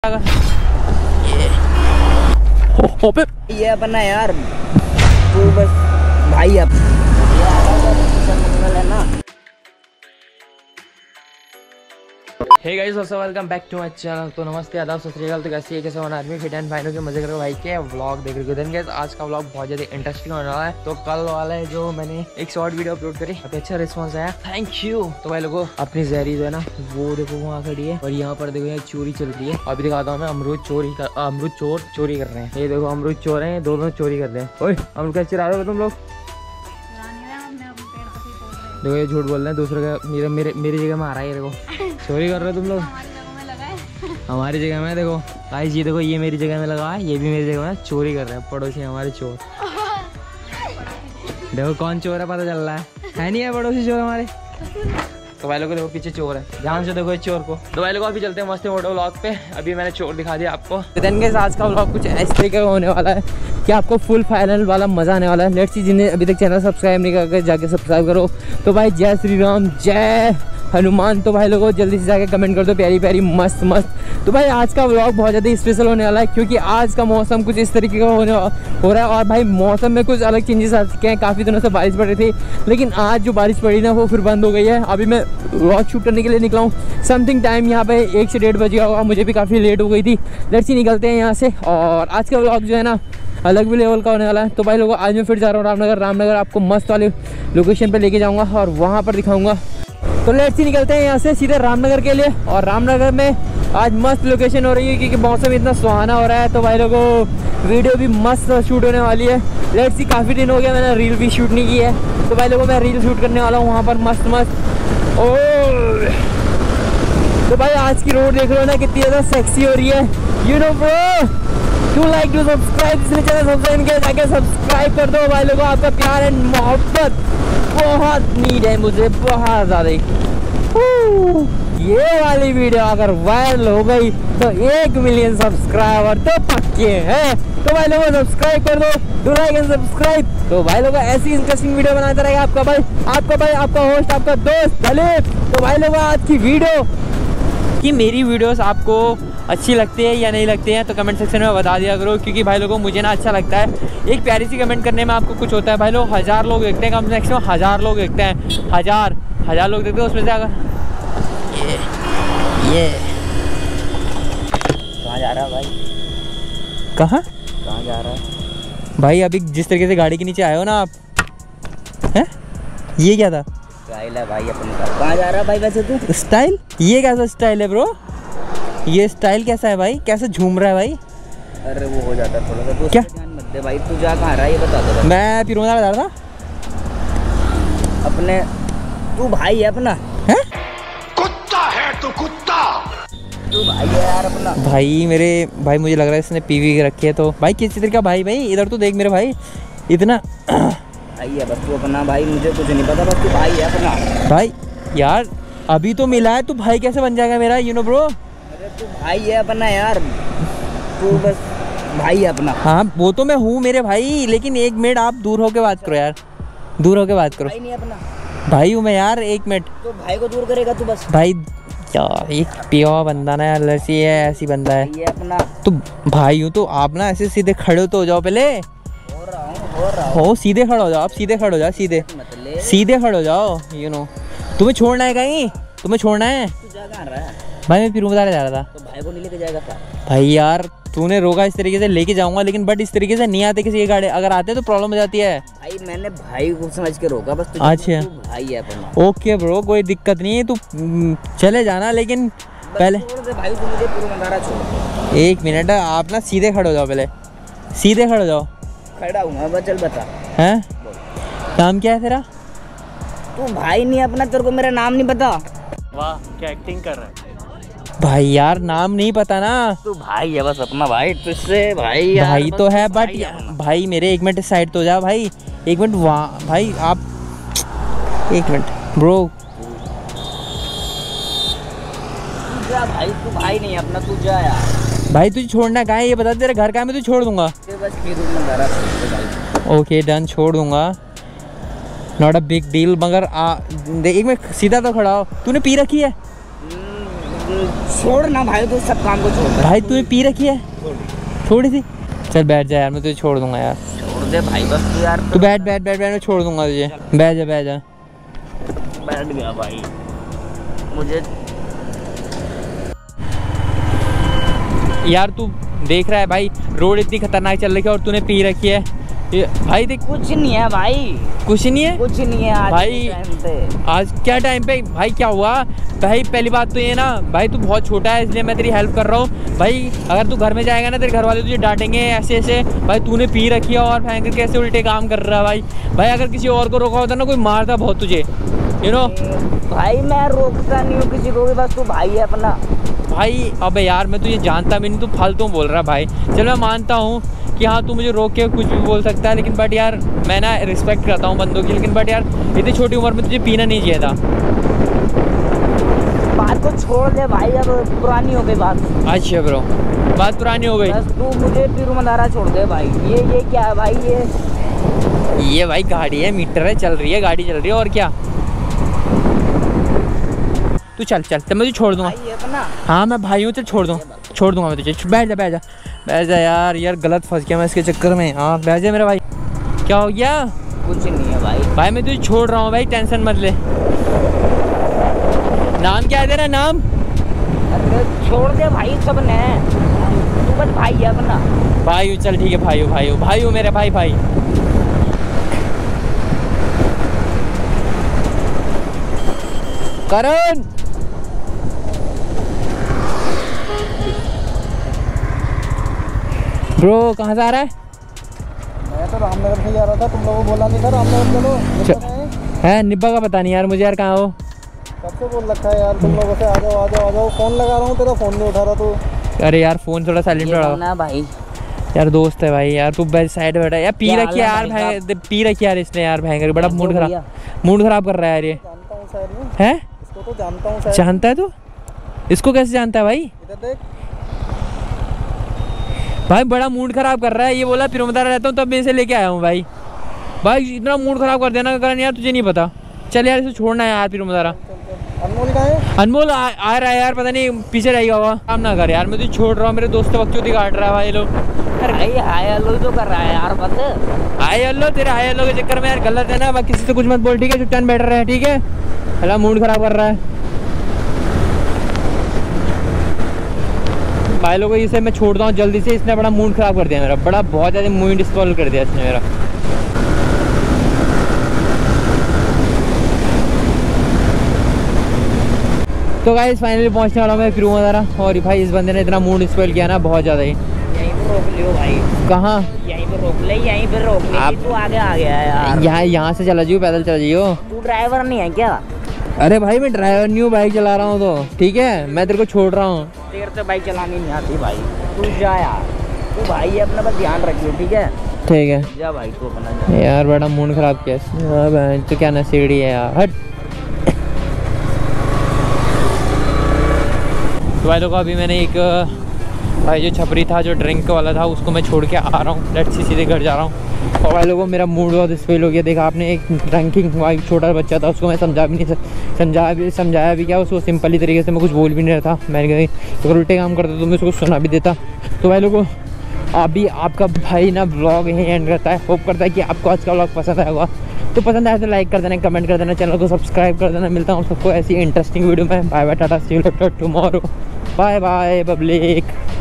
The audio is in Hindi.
ये अपना यार तू बस भाई अब है ना। हे गाइस दोस्तों, welcome back to my channel. तो नमस्ते, आदाब, सत श्री अकाल। तो कैसे है, कैसे होना आदमी फिट एंड फाइन हो के मजे करो भाई के व्लॉग देख रहे हो। देन गाइस आज का व्लॉग बहुत ज़्यादा इंटरेस्टिंग होने वाला है। तो कल वाला है जो मैंने एक शॉर्ट वीडियो अपलोड करी, काफी अच्छा रिस्पांस आया, थैंक यू। तो भाई लोगों, अपनी जहरी जो है ना वो देखो वहाँ खड़ी है और यहाँ पर देखो यहाँ चोरी चल रही है। अभी दिखाता हूँ मैं, अमरूद चोर चोरी कर रहे हैं। ये देखो अमरूद चोर है, दोनों चोरी कर रहे हैं। ओए अमरूद कैसे चुरा रहे हो तुम लोग? देखो ये झूठ बोल रहे हैं, दूसरे का मेरी जगह में आ रहा है। ये देखो चोरी कर रहे हो तुम लोग हमारी जगह में। देखो गाइस ये देखो, ये मेरी जगह में लगा है, ये भी मेरी जगह में चोरी कर रहे हैं पड़ोसी हमारे चोर। देखो कौन चोर है पता चल रहा है नहीं है पड़ोसी चोर हमारे। तो भाई लोगों देखो पीछे चोर है, ध्यान से देखो इस चोर को। तो भाई लोगों अभी चलते हैं मस्त मोटो व्लॉग पे। अभी मैंने चोर दिखा दिया आपको। देन गाइस आज का व्लॉग कुछ इस तरीके का होने वाला है कि आपको फुल फाइनल वाला मजा आने वाला है। लेट्स सी, जिन्हें अभी तक चैनल सब्सक्राइब नहीं करके जाके सब्सक्राइब करो। तो भाई जय श्री राम, जय हनुमान। तो भाई लोगों जल्दी से जाके कमेंट कर दो प्यारी प्यारी मस्त मस्त। तो भाई आज का व्लॉग बहुत ज़्यादा स्पेशल होने वाला है क्योंकि आज का मौसम कुछ इस तरीके का हो रहा है। और भाई मौसम में कुछ अलग चेंजेस आ चुके हैं। काफ़ी दिनों से बारिश पड़ रही थी, लेकिन आज जो बारिश पड़ी ना वो फिर बंद हो गई है। अभी मैं व्लॉग शूट करने के लिए निकला हूँ। समथिंग टाइम यहाँ पे 1 से 1:30 बज गया होगा, मुझे भी काफ़ी लेट हो गई थी। लेट्स सी निकलते हैं यहाँ से। और आज का व्लॉग जो है ना अलग भी लेवल का होने वाला है। तो भाई लोगों आज मैं फिर जा रहा हूँ रामनगर आपको मस्त वाले लोकेशन पे लेके जाऊँगा और वहाँ पर दिखाऊँगा। तो लेट्स ही निकलते हैं यहाँ से सीधे रामनगर के लिए। और रामनगर में आज मस्त लोकेशन हो रही है क्योंकि मौसम इतना सुहाना हो रहा है। तो भाई लोगों वीडियो भी मस्त शूट होने वाली है। लेट्स ही, काफ़ी दिन हो गया मैंने रील भी शूट नहीं की है। तो भाई लोगों मैं रील शूट करने वाला हूँ वहाँ पर मस्त मस्त। और तो भाई आज की रोड देख लो ना कितनी ज़्यादा सेक्सी हो रही है। You know bro, to like to subscribe, इसलिए चैनल सब्सक्राइब किया जाके सब्सक्राइब कर दो। भाई लोगों आपका प्यार एंड मोहब्बत बहुत नीड है मुझे, बहुत ज़्यादा। ये वाली वीडियो अगर वायरल हो गई तो 1 मिलियन सब्सक्राइबर तो पक्के हैं। तो भाई लोगों सब्सक्राइब कर दो, डू लाइक एंड सब्सक्राइब। तो भाई लोगों ऐसी इंटरेस्टिंग वीडियो बनाता रहेगा आपका भाई, आपका होस्ट, आपका दोस्त दलीप। तो भाई लोगों आज की वीडियो कि मेरी वीडियोस आपको अच्छी लगती है या नहीं लगती है तो कमेंट सेक्शन में बता दिया करो। क्योंकि भाई लोगों मुझे ना अच्छा लगता है एक प्यारी सी कमेंट करने में आपको कुछ होता है। भाई लोग 1000 लोग देखते हैं, कम से मैक्सिमम 1000 लोग देखते हैं, हजार लोग देखते हैं। उसमें से अगर ये कहाँ जा रहा है भाई? कहाँ जा रहा है भाई? अभी जिस तरीके से गाड़ी के नीचे आए हो ना आप, हैं ये क्या था? स्टाइल है भाई अपने का। कहाँ जा रहा है भाई वैसे तू? स्टाइल? ये कैसा स्टाइल है ब्रो? ये स्टाइल कैसा है भाई? कैसे झूम रहा है भाई? अरे वो हो जाता है थोड़ा सा। क्या ध्यान मत दे भाई, तू जा कहाँ रहा है ये बता दे। मैं पिरोना बता रहा था अपने। तू भाई है अपना? है कुत्ता है तू, कुत्ता। तू भाई है यार अपना। भाई मेरे भाई मुझे लग रहा है इसने पीवी रखी है। तो भाई किस तरीके का भाई इधर तो देख मेरे भाई इतना भाई है बस तू अपना। भाई मुझे कुछ नहीं पता, बस तू भाई है अपना। भाई यार अभी तो मिला है, तू भाई कैसे बन जाएगा मेरा? यू नो ब्रो, अरे तू भाई है अपना यार, तू बस भाई है अपना। हाँ वो तो मैं हूँ मेरे भाई, लेकिन 1 मिनट आप दूर होके बात करो यार, दूर होके बात करो। भाई नहीं अपना? भाई हूँ मैं यार, 1 मिनट। तो भाई को दूर करेगा तू बस? भाई यार एक प्योर बंदा ना यार, ऐसी है ऐसी बंदा है ये अपना। तो भाई हूँ तो आप ना ऐसे सीधे खड़े तो हो जाओ पहले। हो रहा हूँ। सीधे खड़े हो जाओ, आप सीधे खड़े हो जाओ, सीधे खड़े हो जाओ। यू नो तुम्हें छोड़ना है कहीं? तुम्हें छोड़ना है? तू जा कहाँ रहा है भाई? मैं फिर बता जा रहा था। तो भाई को नहीं लेके जाएगा क्या? भाई यार तूने रोका इस तरीके से लेके जाऊंगा, लेकिन बट इस तरीके से नहीं आते किसी की गाड़ी। अगर आते तो प्रॉब्लम हो जाती है। भाई मैंने भाई को समझ के रोका बस। अच्छा तू भाई है अपना। ओके ब्रो, कोई दिक्कत नहीं है, तू चले जाना, लेकिन पहले भाई तू मुझे पूरा नजारा छोड़। 1 मिनट आप ना सीधे खड़े हो जाओ, पहले सीधे खड़े हो जाओ। खड़ा हूँ मैं, चल बता। हैं नाम क्या है तेरा? तू भाई नहीं अपना, तेरे को मेरा नाम नहीं पता? वाह क्या एक्टिंग कर रहा है भाई यार नाम नहीं पता ना? तू भाई है बस अपना भाई, तुझसे भाई यार भाई तो है बट भाई, भाई मेरे 1 मिनट साइड तो जा भाई। 1 मिनट वहाँ भाई आप 1 मिनट ब्रो। तू जा भाई, तू भाई नहीं अपना, तू जा यार। भाई तुझे छोड़ना कहाँ है ये बता, तेरा घर कहाँ है? मैं तुझे छोड़ दूंगा। बस फिर नजारा छोड़। ओके डन, छोड़ दूंगा, नॉट अ बिग डील। मगर देख एक मैं सीधा तो खड़ा हो। तूने पी रखी है? छोड़ ना भाई, तू सब काम को छोड़ भाई तूने पी रखी है? थोड़ी सी। चल बैठ जा यार, मैं तुझे छोड़ दूंगा यार। छोड़ दे भाई बस तू यार। तू बैठ बैठ बैठ बैठ, मैं छोड़ दूंगा तुझे। बैठ जा बैठ जा। बैठ गया भाई। मुझे यार तू देख रहा है भाई, रोड इतनी खतरनाक चल रही है और तूने पी रखी है। ये भाई देख, कुछ नहीं है भाई, कुछ नहीं है, कुछ नहीं है आज भाई। के टाइम पे। आज क्या टाइम पे भाई क्या हुआ भाई? पहली बात तो ये ना भाई, तू बहुत छोटा है इसलिए मैं तेरी हेल्प कर रहा हूँ भाई। अगर तू घर में जाएगा ना, तेरे घर वाले तुझे डांटेंगे ऐसे ऐसे। भाई तूने पी रखी है और भयंकर कैसे उल्टे काम कर रहा है भाई। भाई अगर किसी और को रोका होता ना, कोई मारता बहुत तुझे, यू नो। भाई मैं रोकता नहीं हूँ किसी को भी, बस तू भाई है अपना। भाई अबे यार मैं तुझे जानता भी नहीं, तू फालतू बोल रहा भाई। चल मैं मानता हूँ कि हाँ तू मुझे रोक के कुछ भी बोल सकता है, लेकिन बट यार मैं ना रिस्पेक्ट करता हूँ बंदों की, लेकिन बट यार इतनी छोटी उम्र में तुझे पीना नहीं चाहिए था। बात को छोड़ दे भाई, अब पुरानी हो गई बात। अच्छा ब्रो, बात पुरानी हो गई। बस तू मुझे तिरुमंदारा छोड़ दे भाई। ये क्या है भाई? ये भाई गाड़ी है, मीटर है, चल रही है, गाड़ी चल रही है और क्या। तू चल चल, तो मैं तुझे छोड़ दूंगा। भाई अपना। हाँ मैं भाई हूँ, चल छोड़ दूंगा मैं तुझे। बैठ जा बैठ जा बैठ जा यार। यार गलत फंस गया मैं इसके चक्कर में। हाँ बैठ जा मेरा भाई। क्या हो गया? कुछ नहीं है भाई। भाई मैं तुझे छोड़ रहा हूँ भाई, टेंशन मत ले। नाम क्या है तेरा? नाम? अरे छोड़ दे भाई, सब ने तू बस भाई है अपना। भाई हूँ, चल ठीक है भाई हूँ, भाई हूँ, भाई हूँ मेरे भाई। भाई करण, ब्रो कहाँ से आ रहा है? मैं तो रामनगर से जा रहा था, तुम लोगों को बोला नहीं था रामनगर चलो। है निब्बा का पता नहीं यार मुझे यार, कहाँ हो? कब से बोल रखा है यार तुम लोगों से, आ जाओ आ जाओ आ जाओ। फोन लगा रहा हूँ, तेरा फोन नहीं उठा रहा तू। अरे यार फोन थोड़ा साइलेंट रहा ना भाई। यार दोस्त है भाई यार, तू साइड बैठा यार। पी क्या रखी है यार हाल है भाई, पी रखी यार इसने यार, भयंकर बड़ा मूड भैया? खराब कर रहा है यार ये। जानता हूँ शायद मैं है? इसको, तो जानता हूँ शायद। जानता है तू? इसको कैसे जानता है भाई? इधर देख। भाई बड़ा मूड खराब कर रहा है। ये बोला तिरुमंदारा रहता हूँ तब मैं इसे लेके आया हूँ भाई। भाई इतना मूड खराब कर देना कारण यार, तुझे नहीं पता। चल यार इसे छोड़ना है यार तिरुमंदारा। अनमोल कहाँ है? अनमोल आ रहा है यार, पता नहीं पीछे रहेगा हुआ। काम ना कर यार, मैं तुझे छोड़ रहा हूँ। मेरे दोस्त बकचोदी काट रहा है भाई लोग। अरे भाई हाय हेलो तो कर रहा है यार बस। हाय हेलो, तेरे हाय हेलो के चक्कर में यार गलत है ना। किसी से कुछ मत बोल, ठीक है? चुपचाप बैठ रहा है, ठीक है? हला मूड खराब कर रहा है भाई लोगों। इसे मैं छोड़ता हूँ जल्दी से, इसने बड़ा मूड खराब कर दिया मेरा, बड़ा बहुत ज़्यादा मूड स्पॉइल कर दिया इसने मेरा। तो गाइस फाइनली पहुंचने वाला हूं मैं तिरुमंदारा, और भाई इस बंदे ने इतना मूड स्पॉइल किया ना बहुत ज़्यादा ही। यहीं पे रोक लियो भाई। कहाँ? यहीं पे रोक ले, यहीं पे रोक ले। आप- तू आगे आ गया है यार। यहाँ से चला जाइयो, पैदल चला जाइयो। तू ड्राइवर नहीं है क्या? अरे भाई मैं ड्राइवर नहीं हूँ, बाइक चला रहा हूँ तो ठीक है। मैं तेरे को छोड़ रहा हूँ। देर से बाइक चलानी नहीं आती भाई। तू जा यार, तू भाई है अपना, बस ध्यान रखियो ठीक है? ठीक है जा भाई तू अपना जा। यार बड़ा मूड खराब किया इसने। तो क्या नसीड़ी है यार, हट। तो भाई लोगों अभी मैंने एक भाई जो छपरी था, जो ड्रिंक वाला था, उसको मैं छोड़ के आ रहा हूँ। लेट्स सी, सीधे घर जा रहा हूँ। और भाई लोगों मेरा मूड बहुत स्पेल हो गया। देखा आपने, एक ड्रिंकिंग भाई छोटा बच्चा था, उसको मैं समझाया भी क्या, उसको सिंपली तरीके से मैं कुछ बोल भी नहीं रहा था। मैंने कहा अगर उल्टे काम करता तो मैं उसको सुना भी देता। तो भाई लोगों अभी आपका भाई ना ब्लॉग यहीं एंड करता है। होप करता है कि आपको आज का ब्लॉग पसंद आया होगा। तो पसंद आया तो लाइक कर देना, कमेंट कर देना, चैनल को सब्सक्राइब कर देना। मिलता हूँ सबको ऐसी इंटरेस्टिंग वीडियो में। Bye bye, tata, see you later tomorrow. Bye bye public.